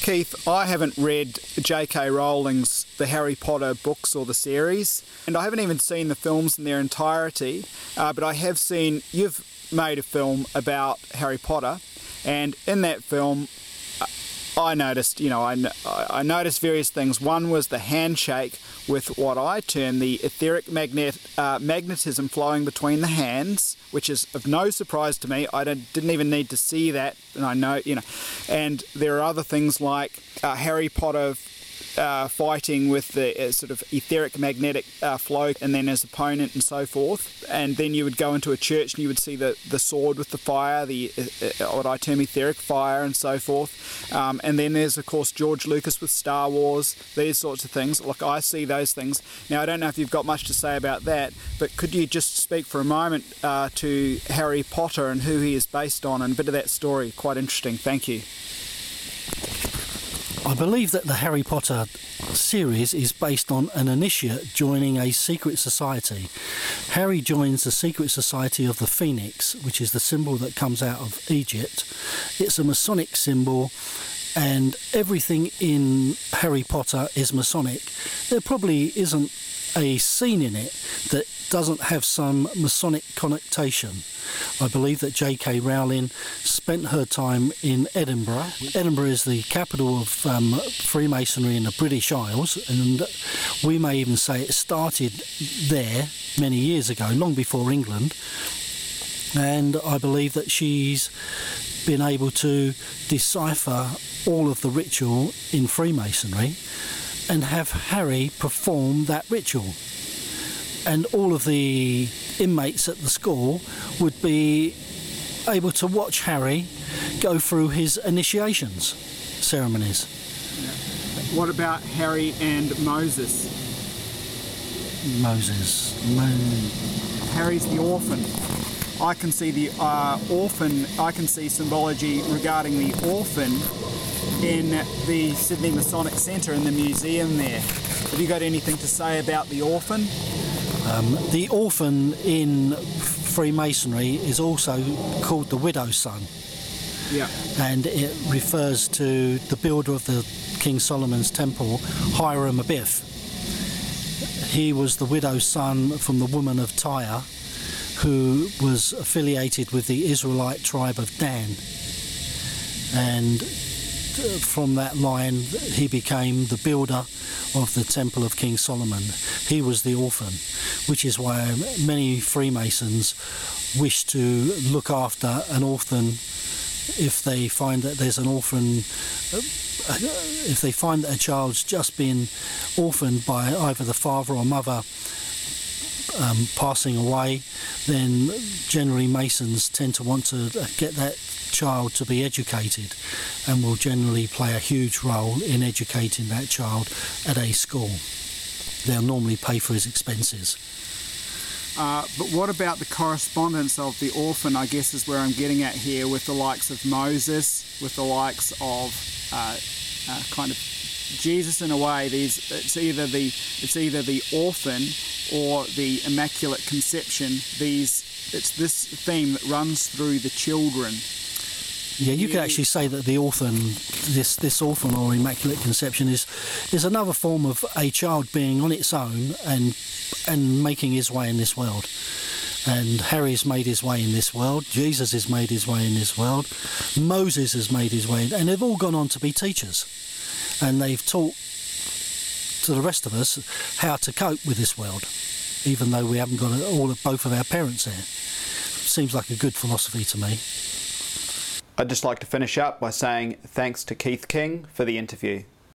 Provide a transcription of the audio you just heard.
Keith, I haven't read J.K. Rowling's The Harry Potter books or the series, and I haven't even seen the films in their entirety, but I have seen, you've made a film about Harry Potter, and in that film I noticed, I noticed various things. One was the handshake with what I term the etheric magnetism flowing between the hands, which is of no surprise to me. I didn't even need to see that, and I know, And there are other things like Harry Potter fighting with the sort of etheric magnetic flow and then his opponent and so forth, and then you would go into a church and you would see the sword with the fire, the what I term etheric fire and so forth, and then there's of course George Lucas with Star Wars, these sorts of things. Look, I see those things. Now I don't know if you've got much to say about that, but could you just speak for a moment to Harry Potter and who he is based on and a bit of that story? Quite interesting. Thank you. I believe that the Harry Potter series is based on an initiate joining a secret society. Harry joins the secret society of the Phoenix, which is the symbol that comes out of Egypt. It's a Masonic symbol, and everything in Harry Potter is Masonic. There probably isn't a scene in it that doesn't have some Masonic connotation. I believe that J.K. Rowling spent her time in Edinburgh. Edinburgh is the capital of Freemasonry in the British Isles, and we may even say it started there many years ago, long before England. And I believe that she's been able to decipher all of the ritual in Freemasonry and have Harry perform that ritual. And all of the inmates at the school would be able to watch Harry go through his initiations ceremonies. What about Harry and Moses? Harry's the orphan. I can see the orphan, I can see symbology regarding the orphan in the Sydney Masonic Centre in the museum there. Have you got anything to say about the orphan? The orphan in Freemasonry is also called the widow's son. Yeah. And it refers to the builder of the King Solomon's temple, Hiram Abiff. He was the widow's son from the woman of Tyre, who was affiliated with the Israelite tribe of Dan. And from that line he became the builder of the temple of King Solomon. He was the orphan, which is why many Freemasons wish to look after an orphan if they find that there's an orphan, if they find that a child's just been orphaned by either the father or mother passing away, then generally Masons tend to want to get that child to be educated, and will generally play a huge role in educating that child at a school. They'll normally pay for his expenses. But what about the correspondence of the orphan, I guess is where I'm getting at here, with the likes of Moses, with the likes of kind of Jesus in a way. It's either the orphan or the Immaculate Conception. It's this theme that runs through the children. Yeah, you could actually say that the orphan, this orphan or Immaculate Conception is another form of a child being on its own and making his way in this world. And Harry's made his way in this world, Jesus has made his way in this world, Moses has made his way, and they've all gone on to be teachers. And they've taught to the rest of us how to cope with this world, even though we haven't got both of our parents there. Seems like a good philosophy to me. I'd just like to finish up by saying thanks to Keith King for the interview.